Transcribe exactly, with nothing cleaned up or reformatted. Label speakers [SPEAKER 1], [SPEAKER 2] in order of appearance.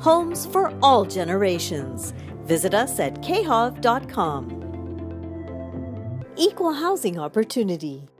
[SPEAKER 1] Homes for all generations. Visit us at k hov dot com. Equal housing opportunity.